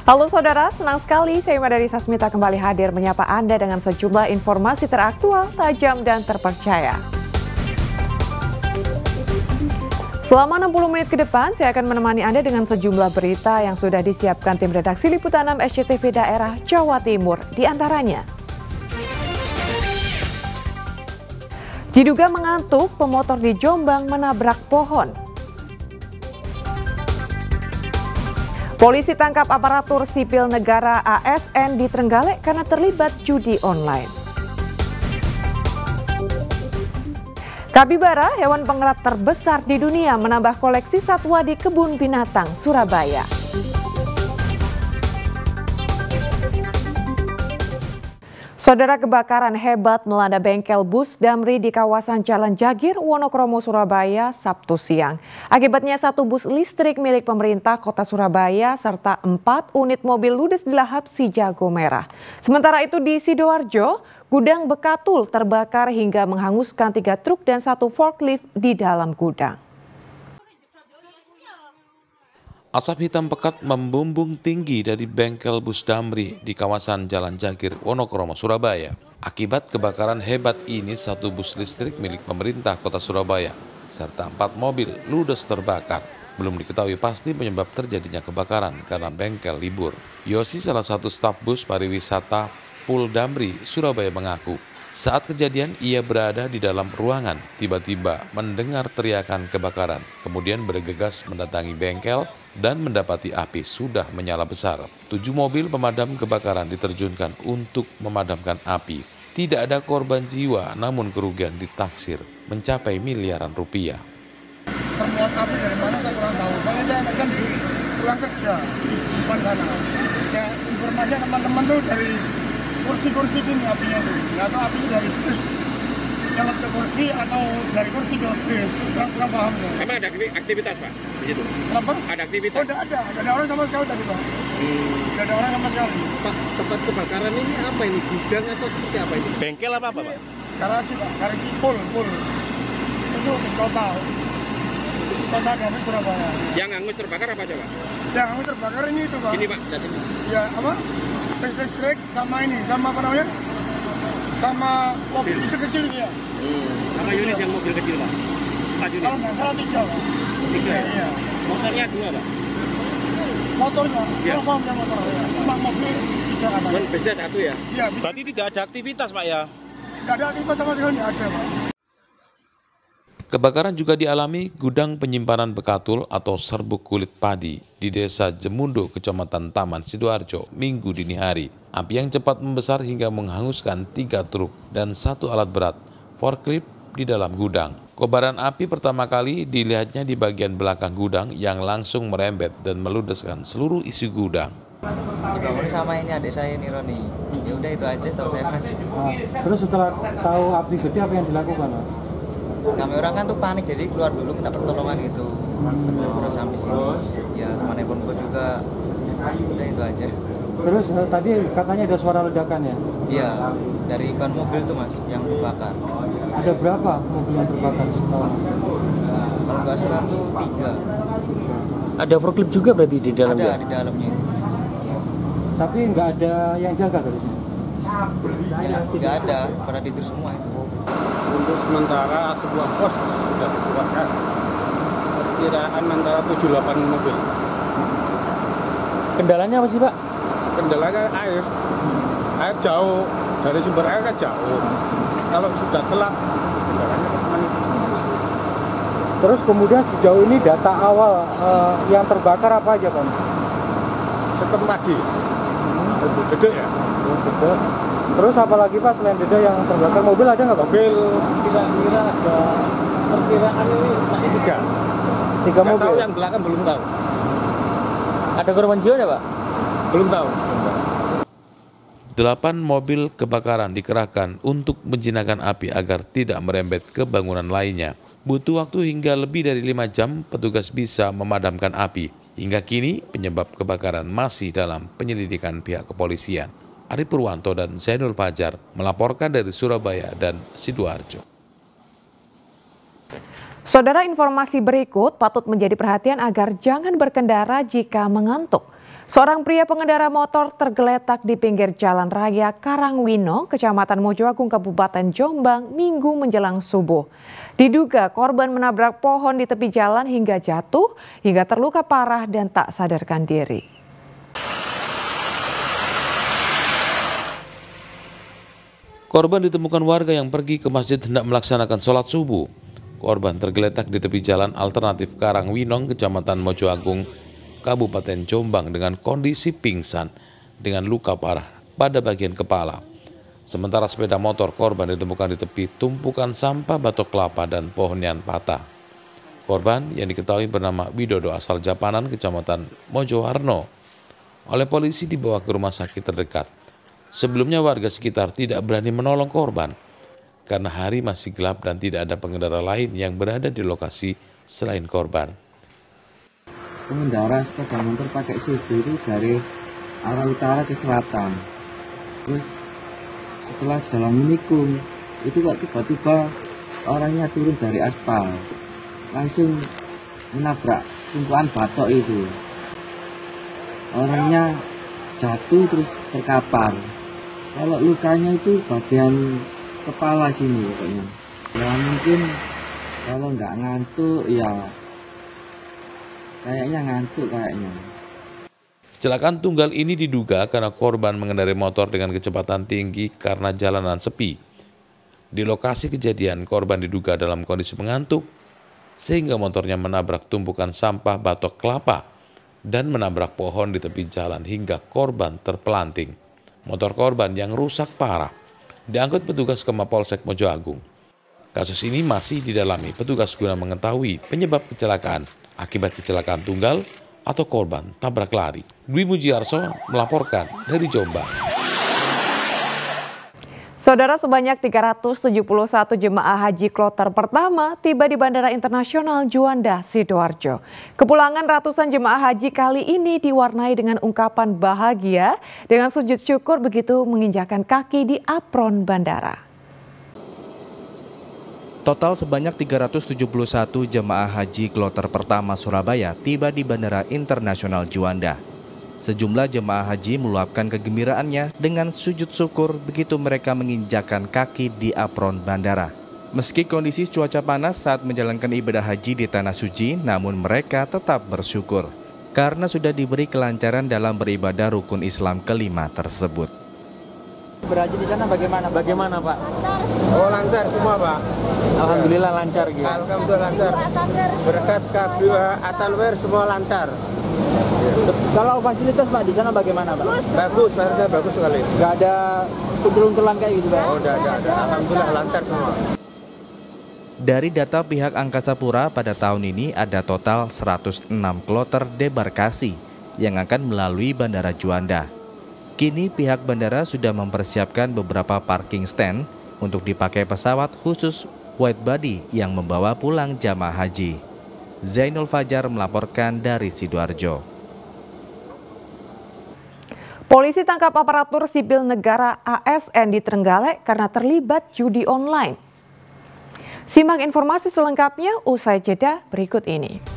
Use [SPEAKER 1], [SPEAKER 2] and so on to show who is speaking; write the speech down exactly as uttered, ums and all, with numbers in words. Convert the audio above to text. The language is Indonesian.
[SPEAKER 1] Halo saudara, senang sekali saya Madari Sasmita kembali hadir menyapa Anda dengan sejumlah informasi teraktual, tajam, dan terpercaya. Selama enam puluh menit ke depan, saya akan menemani Anda dengan sejumlah berita yang sudah disiapkan tim redaksi Liputan enam S C T V daerah Jawa Timur. Di antaranya, diduga mengantuk, pemotor di Jombang menabrak pohon. Polisi tangkap aparatur sipil negara A S N di Trenggalek karena terlibat judi online. Kapibara, hewan pengerat terbesar di dunia, menambah koleksi satwa di Kebun Binatang Surabaya. Saudara, kebakaran hebat melanda bengkel bus Damri di kawasan Jalan Jagir, Wonokromo, Surabaya, Sabtu siang. Akibatnya satu bus listrik milik pemerintah Kota Surabaya serta empat unit mobil ludes dilahap si jago merah. Sementara itu di Sidoarjo, gudang Bekatul terbakar hingga menghanguskan tiga truk dan satu forklift di dalam gudang.
[SPEAKER 2] Asap hitam pekat membumbung tinggi dari bengkel bus Damri di kawasan Jalan Jagir, Wonokromo, Surabaya. Akibat kebakaran hebat ini, satu bus listrik milik pemerintah Kota Surabaya serta empat mobil ludes terbakar. Belum diketahui pasti penyebab terjadinya kebakaran karena bengkel libur. Yosi, salah satu staf bus pariwisata Pul Damri, Surabaya, mengaku saat kejadian ia berada di dalam ruangan, tiba-tiba mendengar teriakan kebakaran, kemudian bergegas mendatangi bengkel dan mendapati api sudah menyala besar. Tujuh mobil pemadam kebakaran diterjunkan untuk memadamkan api. Tidak ada korban jiwa, namun kerugian ditaksir mencapai miliaran rupiah.
[SPEAKER 3] Permulaan api dari mana saya kurang tahu, soalnya saya kan pulang kerja di depan sana. Ya, informasinya teman-teman tuh dari kursi-kursi gini apinya tuh, nggak tahu apinya dari bus yang ke kursi atau dari kursi ke bus, kurang kurang paham saya.
[SPEAKER 4] Emang ada aktivitas Pak di situ?
[SPEAKER 3] Kenapa?
[SPEAKER 4] Ada aktivitas?
[SPEAKER 3] Oh, tidak ada, tidak ada orang sama sekali tadi Pak. Hmm. Tidak ada orang sama sekali.
[SPEAKER 5] Pak, tempat kebakaran ini apa ini? Gudang atau seperti apa ini?
[SPEAKER 4] Bengkel apa apa Pak?
[SPEAKER 3] Garasi Pak, garasi full, full. Itu bus kota, bus kota dari Surabaya.
[SPEAKER 4] Yang hangus terbakar apa aja Pak?
[SPEAKER 3] Yang hangus terbakar ini itu Pak.
[SPEAKER 4] Sini Pak, dari sini.
[SPEAKER 3] Ya apa? Listrik sama ini, sama apa namanya? Sama mobil kecil-kecil ya.
[SPEAKER 4] Hmm. Sama unit yang mobil kecil Pak? Empat unit?
[SPEAKER 3] Kalau nggak salah tiga Pak.
[SPEAKER 4] Tiga?
[SPEAKER 3] Iya.
[SPEAKER 4] Motornya dua Pak?
[SPEAKER 3] Motornya,
[SPEAKER 4] ya.
[SPEAKER 3] kalau paham motor. Cuma mobil tiga katanya.
[SPEAKER 4] Busnya satu ya?
[SPEAKER 3] Iya.
[SPEAKER 4] Berarti tidak ada aktivitas Pak ya?
[SPEAKER 3] Tidak ada aktivitas sama sekali, nggak ada Pak.
[SPEAKER 2] Kebakaran juga dialami gudang penyimpanan bekatul atau serbuk kulit padi di Desa Jemundo, Kecamatan Taman, Sidoarjo, Minggu dini hari. Api yang cepat membesar hingga menghanguskan tiga truk dan satu alat berat, forklift, di dalam gudang. Kobaran api pertama kali dilihatnya di bagian belakang gudang yang langsung merembet dan meludeskan seluruh isi gudang.
[SPEAKER 5] Dibangun sama ini adik saya ini Roni. Ya udah itu aja tahu saya Mas.
[SPEAKER 6] Nah, terus setelah tahu api gede apa yang dilakukan?
[SPEAKER 5] Kami orang kan tuh panik jadi keluar dulu minta pertolongan gitu. Sampai terus sampai sini. Ya sama nelpon bos juga. Udah itu aja.
[SPEAKER 6] Terus eh, tadi katanya ada suara ledakan ya?
[SPEAKER 5] Iya, dari ban mobil tuh Mas yang terbakar.
[SPEAKER 6] Ada berapa mobil yang terbakar?
[SPEAKER 5] Nah, kalau nggak salah tuh tiga.
[SPEAKER 7] Ada forklift juga berarti di dalamnya?
[SPEAKER 5] Ada di dalamnya itu.
[SPEAKER 6] Tapi nggak ada yang jaga terus?
[SPEAKER 5] Ya, nggak ada, pada tidur semua itu.
[SPEAKER 8] Untuk sementara sebuah pos sudah dikeluarkan, perkiraan antara tujuh delapan mobil.
[SPEAKER 7] Kendalanya apa sih Pak?
[SPEAKER 8] Kendalanya air, air jauh, dari sumber air kan jauh. Kalau sudah telat, kendalanya kemana?
[SPEAKER 6] Terus kemudian sejauh ini data awal uh, yang terbakar apa aja Pak?
[SPEAKER 8] Setem padi, itu gede ya.
[SPEAKER 6] Gede. Terus apa lagi Pak selain beda yang terbakar? Mobil ada nggak Pak?
[SPEAKER 8] Mobil kira-kira ada perkiraan ini masih tiga.
[SPEAKER 6] Tiga
[SPEAKER 8] Nggak
[SPEAKER 6] mobil?
[SPEAKER 8] tahu yang belakang belum tahu.
[SPEAKER 7] Ada korban jiwa ya Pak?
[SPEAKER 8] Belum tahu.
[SPEAKER 2] Delapan mobil kebakaran dikerahkan untuk menjinakkan api agar tidak merembet ke bangunan lainnya. Butuh waktu hingga lebih dari lima jam petugas bisa memadamkan api. Hingga kini penyebab kebakaran masih dalam penyelidikan pihak kepolisian. Ari Purwanto dan Zainul Fajar melaporkan dari Surabaya dan Sidoarjo.
[SPEAKER 1] Saudara, informasi berikut patut menjadi perhatian agar jangan berkendara jika mengantuk. Seorang pria pengendara motor tergeletak di pinggir jalan raya Karangwino, Kecamatan Mojoagung, Kabupaten Jombang, Minggu menjelang subuh. Diduga korban menabrak pohon di tepi jalan hingga jatuh, hingga terluka parah dan tak sadarkan diri.
[SPEAKER 2] Korban ditemukan warga yang pergi ke masjid hendak melaksanakan sholat subuh. Korban tergeletak di tepi jalan alternatif Karangwinong, Kecamatan Mojoagung, Kabupaten Jombang dengan kondisi pingsan dengan luka parah pada bagian kepala. Sementara sepeda motor korban ditemukan di tepi tumpukan sampah batok kelapa dan pohon yang patah. Korban yang diketahui bernama Widodo asal Japanan, Kecamatan Mojowarno, oleh polisi dibawa ke rumah sakit terdekat. Sebelumnya warga sekitar tidak berani menolong korban karena hari masih gelap dan tidak ada pengendara lain yang berada di lokasi selain korban.
[SPEAKER 9] Pengendara sepeda motor pakai C B itu dari arah utara ke selatan. Terus setelah jalan menikung, itu kok tiba-tiba orangnya turun dari aspal, langsung menabrak tumpuan batok itu. Orangnya jatuh terus terkapar. Kalau lukanya itu bagian kepala sini pokoknya. Ya mungkin kalau nggak ngantuk ya kayaknya ngantuk kayaknya.
[SPEAKER 2] Kecelakaan tunggal ini diduga karena korban mengendarai motor dengan kecepatan tinggi karena jalanan sepi. Di lokasi kejadian, korban diduga dalam kondisi mengantuk sehingga motornya menabrak tumpukan sampah batok kelapa dan menabrak pohon di tepi jalan hingga korban terpelanting. Motor korban yang rusak parah diangkut petugas ke Mapolsek Mojoagung. Kasus ini masih didalami petugas guna mengetahui penyebab kecelakaan akibat kecelakaan tunggal atau korban tabrak lari. Dwi Mujiarso melaporkan dari Jombang.
[SPEAKER 1] Saudara, sebanyak tiga ratus tujuh puluh satu jemaah haji kloter pertama tiba di Bandara Internasional Juanda, Sidoarjo. Kepulangan ratusan jemaah haji kali ini diwarnai dengan ungkapan bahagia dengan sujud syukur begitu menginjakan kaki di apron bandara.
[SPEAKER 10] Total sebanyak tiga ratus tujuh puluh satu jemaah haji kloter pertama Surabaya tiba di Bandara Internasional Juanda. Sejumlah jemaah haji meluapkan kegembiraannya dengan sujud syukur begitu mereka menginjakan kaki di apron bandara. Meski kondisi cuaca panas saat menjalankan ibadah haji di Tanah Suci, namun mereka tetap bersyukur karena sudah diberi kelancaran dalam beribadah rukun Islam kelima tersebut.
[SPEAKER 7] Berhaji di sana bagaimana? Bagaimana Pak?
[SPEAKER 8] Oh lancar semua Pak.
[SPEAKER 7] Alhamdulillah lancar gitu.
[SPEAKER 8] Alhamdulillah lancar. Berkat K B W Atalwer semua lancar.
[SPEAKER 7] Kalau fasilitas Pak di sana bagaimana Pak?
[SPEAKER 8] Bagus, harga bagus sekali.
[SPEAKER 7] Gak ada kuntul-kuntulan kayak gitu Pak?
[SPEAKER 8] Oh udah ada, ada. Alhamdulillah lancar semua.
[SPEAKER 10] Dari data pihak Angkasa Pura pada tahun ini ada total seratus enam kloter debarkasi yang akan melalui Bandara Juanda. Kini pihak bandara sudah mempersiapkan beberapa parking stand untuk dipakai pesawat khusus wide body yang membawa pulang jamaah haji. Zainul Fajar melaporkan dari Sidoarjo.
[SPEAKER 1] Polisi tangkap aparatur sipil negara A S N di Trenggalek karena terlibat judi online. Simak informasi selengkapnya usai jeda berikut ini.